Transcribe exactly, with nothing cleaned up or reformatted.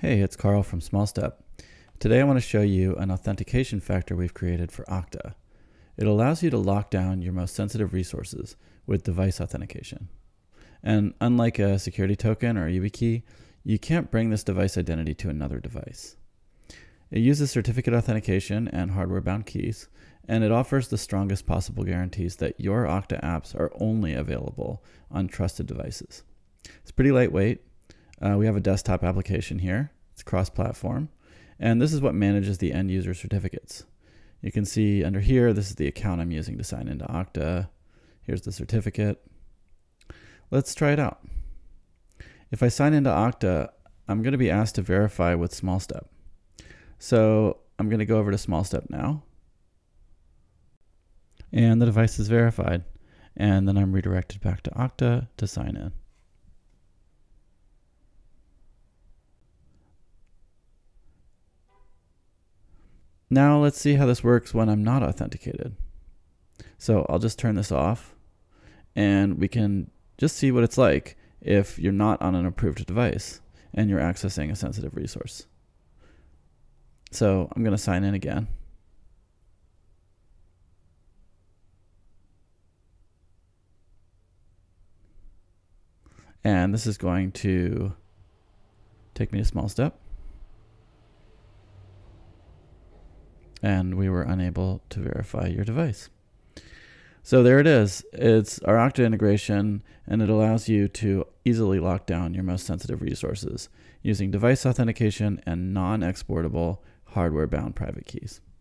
Hey, it's Carl from Smallstep. Today I want to show you an authentication factor we've created for Okta. It allows you to lock down your most sensitive resources with device authentication. And unlike a security token or a YubiKey, you can't bring this device identity to another device. It uses certificate authentication and hardware-bound keys, and it offers the strongest possible guarantees that your Okta apps are only available on trusted devices. It's pretty lightweight. Uh, we have a desktop application here. It's cross-platform, and this is what manages the end user certificates. You can see under here, this is the account I'm using to sign into Okta. Here's the certificate. Let's try it out. If I sign into Okta, I'm going to be asked to verify with Smallstep. So I'm going to go over to Smallstep now, and the device is verified, and then I'm redirected back to Okta to sign in. Now let's see how this works when I'm not authenticated. So I'll just turn this off, and we can just see what it's like if you're not on an approved device and you're accessing a sensitive resource. So I'm going to sign in again. And this is going to take me to Smallstep. And we were unable to verify your device. So there it is. It's our Okta integration, and it allows you to easily lock down your most sensitive resources using device authentication and non-exportable hardware-bound private keys.